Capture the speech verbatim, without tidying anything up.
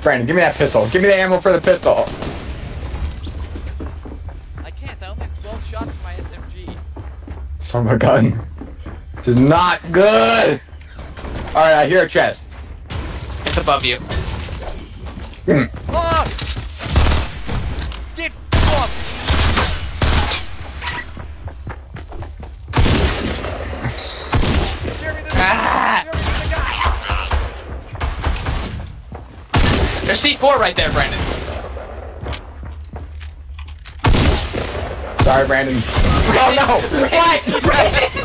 Brandon, give me that pistol. Give me the ammo for the pistol. I can't. I only have twelve shots for my S M G. Son of a gun. This is not good. All right, I hear a chest. It's above you. Mm. Ah! Get fucked! Jeremy, there's Ah! Jeremy, there's a guy! There's C four right there, Brandon. Sorry, Brandon. Oh no! What? Brandon!